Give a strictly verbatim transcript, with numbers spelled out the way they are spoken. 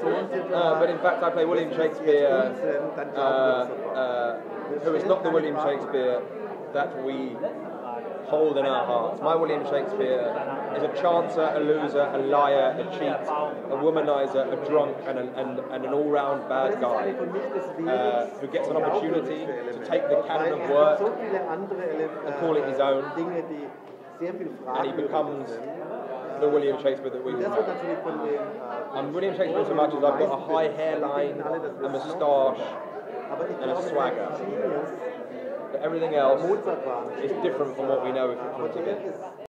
Uh, but in fact, I play William Shakespeare, uh, uh, who is not the William Shakespeare that we hold in our hearts. My William Shakespeare is a chancer, a loser, a liar, a cheat, a womanizer, a drunk, and an, and, and an all-round bad guy uh, who gets an opportunity to take the canon of work and call it his own, and he becomes the William Shakespeare that we all know. I'm William Shakespeare so much as I've got a high hairline, a moustache, and a swagger. But everything else is different from what we know from today.